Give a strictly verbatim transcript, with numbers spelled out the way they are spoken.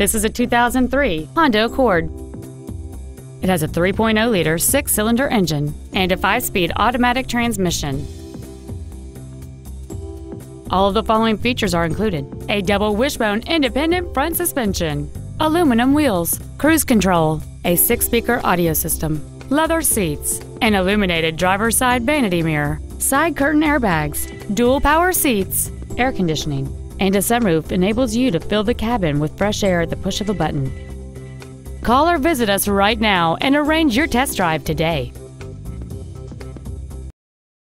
This is a two thousand three Honda Accord. It has a three point oh liter six-cylinder engine and a five-speed automatic transmission. All of the following features are included: a double wishbone independent front suspension, aluminum wheels, cruise control, a six-speaker audio system, leather seats, an illuminated driver's side vanity mirror, side curtain airbags, dual power seats, air conditioning, and a sunroof enables you to fill the cabin with fresh air at the push of a button. Call or visit us right now and arrange your test drive today.